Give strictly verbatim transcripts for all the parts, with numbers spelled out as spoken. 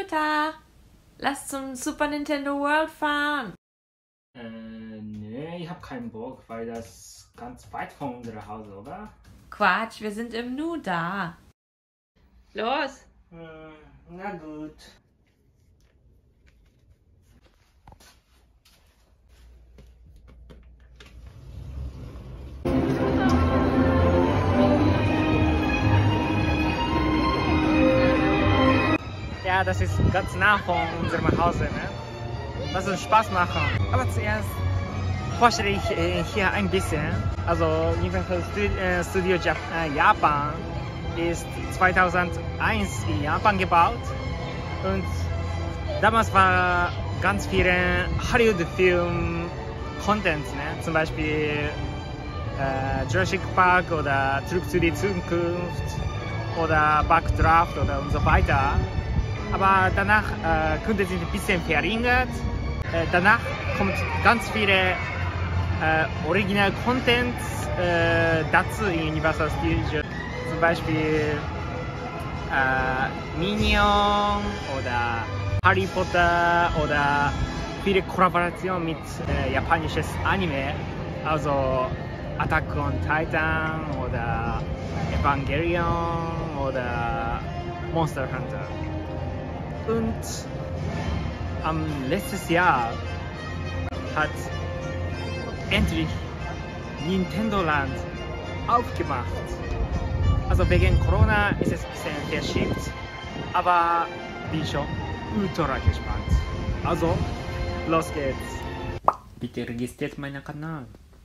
Toyota. Lass zum Super Nintendo World fahren. Äh, nee, ich hab keinen Bock, weil das ganz weit von unserem Haus, oder? Quatsch, wir sind im Nu da. Los! Hm, na gut. Ja, das ist ganz nah von unserem Haus, ne? Das wird Spaß machen. Aber zuerst vorstelle ich äh, hier ein bisschen. Also Universal Studio Jap äh, Japan ist zweitausendeins in Japan gebaut und damals war ganz viele Hollywood-Film-Content, ne? Zum Beispiel äh, Jurassic Park oder Zurück zu die Zukunft oder Backdraft oder und so weiter. Aber danach äh, konnte sich ein bisschen verringert. Äh, danach kommt ganz viele äh, Original Content äh, dazu in Universal Studios. Zum Beispiel äh, Minion oder Harry Potter oder viele Kollaborationen mit äh, japanisches Anime. Also Attack on Titan oder Evangelion oder Monster Hunter. Und am letztes Jahr hat endlich Nintendo Land aufgemacht. Also wegen Corona ist es ein bisschen verschiebt, aber bin schon ultra gespannt. Also, los geht's. Bitte registriert meinen Kanal.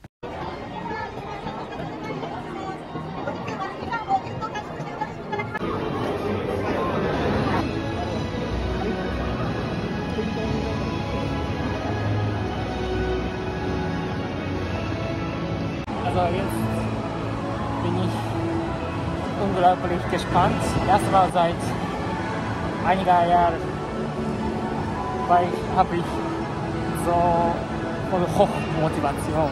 Also jetzt bin ich unglaublich gespannt. Erstmal seit einiger Jahren, weil habe ich so voll Hochmotivation.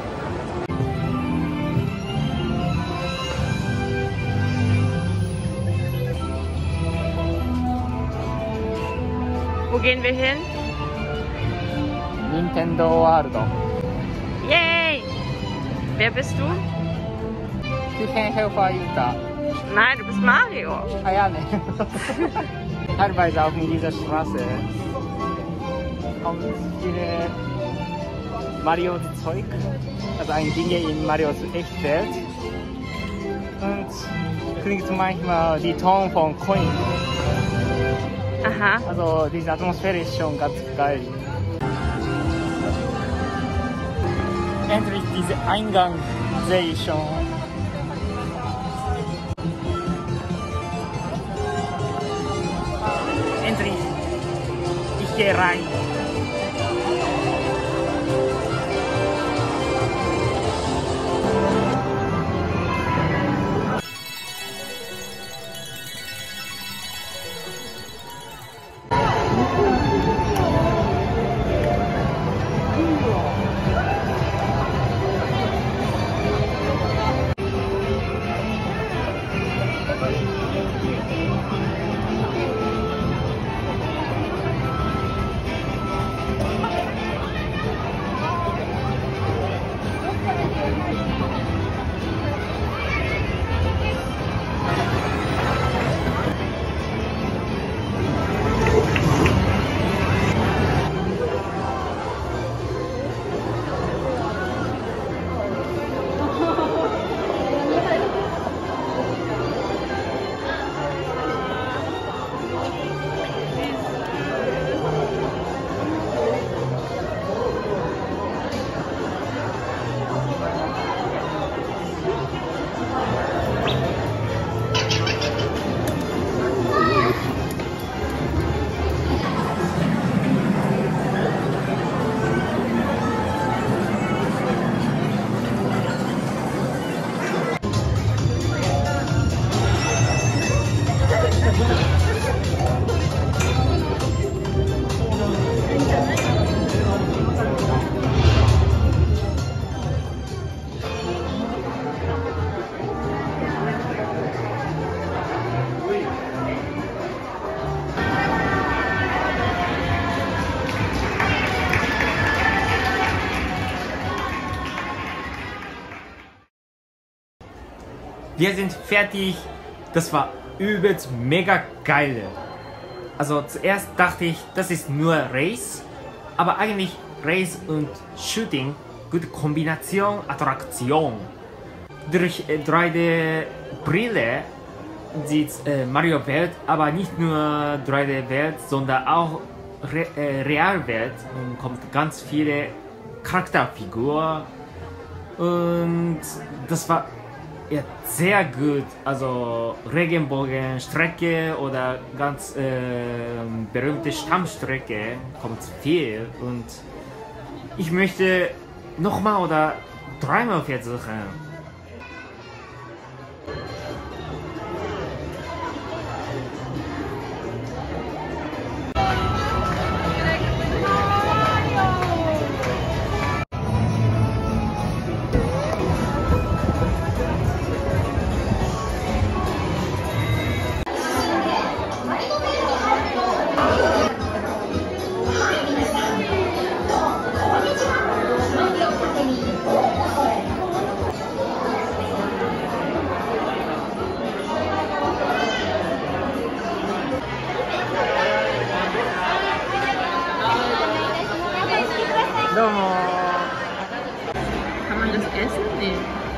Wo gehen wir hin? Nintendo World. Yay! Wer bist du? Küchenhelfer Yuta. Nein, du bist Mario. Ah ja, ne. Teilweise auch in dieser Straße kommt viele Mario-Zeug, also ein Dinge in Marios Echtwelt. Und kriegt manchmal die Ton von Coin. Aha. Also diese Atmosphäre ist schon ganz geil. Endlich diesen Eingang sehe ich schon. Endlich, ich gehe rein. wir sind fertig. Das war übelst mega geil. Also zuerst dachte ich, das ist nur Race, aber eigentlich Race und Shooting, gute Kombination, Attraktion. Durch äh, drei D-Brille sieht äh, Mario Welt, aber nicht nur drei D-Welt, sondern auch Re äh, Realwelt und kommt ganz viele Charakterfiguren und das war ja, sehr gut. Also Regenbogenstrecke oder ganz äh, berühmte Stammstrecke kommt viel und ich möchte nochmal oder dreimal versuchen. Kann man das essen? Nee.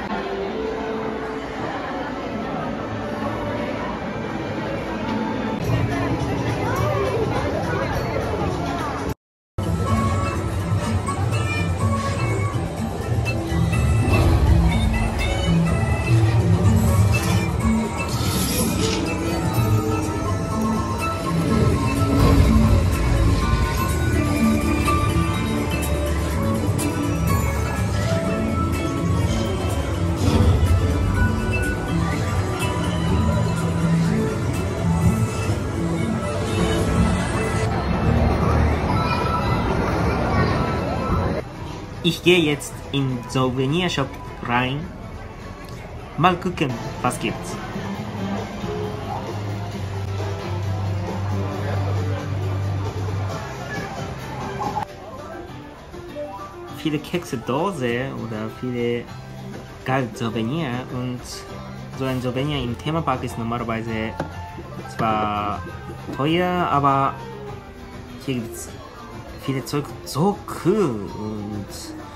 Ich gehe jetzt in Souvenirshop rein. Mal gucken, was gibt's. Viele Kekse-Dose oder viele geile Souvenir und so ein Souvenir im Themapark ist normalerweise zwar teuer, aber hier gibt's viele Zeug so cool und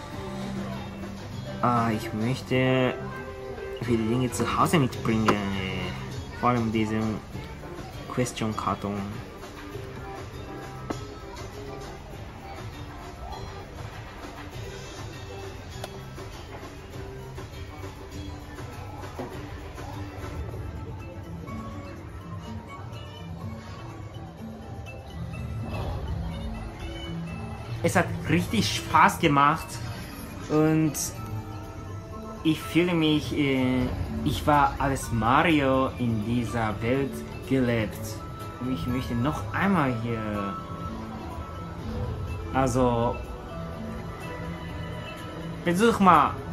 äh, ich möchte viele Dinge zu Hause mitbringen, äh, vor allem diesen Question-Karton. Es hat richtig Spaß gemacht und ich fühle mich, äh, ich war als Mario in dieser Welt gelebt. Und ich möchte noch einmal hier, also besuch mal